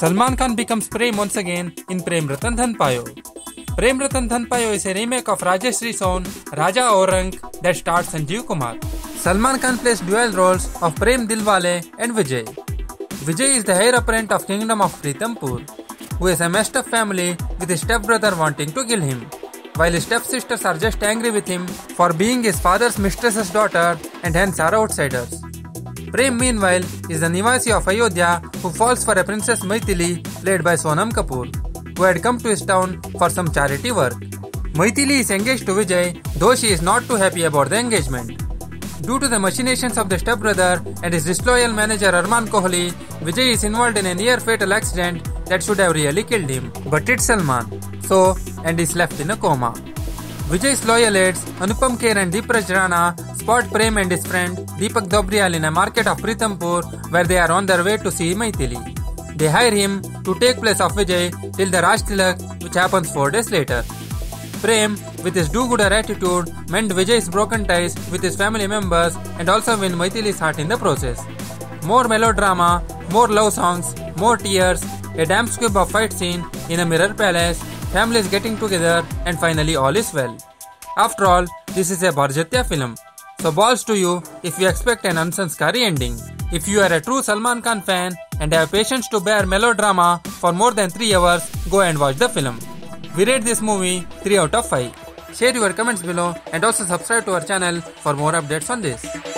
Salman Khan becomes Prem once again in Prem Ratan Dhan Payo. Prem Ratan Dhan Payo is a remake of Rajeshri's own Raja Aurang that stars Sanjeev Kumar. Salman Khan plays dual roles of Prem Dilwale and Vijay. Vijay is the heir apparent of Kingdom of Pritampur, who has a messed up family with his stepbrother wanting to kill him, while his stepsisters are just angry with him for being his father's mistress's daughter and hence are outsiders. Prem, meanwhile, is the Nivasi of Ayodhya who falls for a Princess Maithili played by Sonam Kapoor, who had come to his town for some charity work. Maithili is engaged to Vijay, though she is not too happy about the engagement. Due to the machinations of the stepbrother and his disloyal manager Arman Kohli, Vijay is involved in a near-fatal accident that should have really killed him, but it's Salman, and is left in a coma. Vijay's loyal aides Anupam Kher and Deepraj Rana spot Prem and his friend Deepak Dobriyal in a market of Pritampur where they are on their way to see Maithili. They hire him to take place of Vijay till the Raj Tilak, which happens 4 days later. Prem, with his do-gooder attitude, mend Vijay's broken ties with his family members and also win Maithili's heart in the process. More melodrama, more love songs, more tears, a damn squib of fight scene in a mirror palace, families getting together, and finally all is well. After all, this is a Barjatya film, so balls to you if you expect an unsanskari ending. If you are a true Salman Khan fan and have patience to bear melodrama for more than 3 hours, go and watch the film. We rate this movie 3 out of 5. Share your comments below and also subscribe to our channel for more updates on this.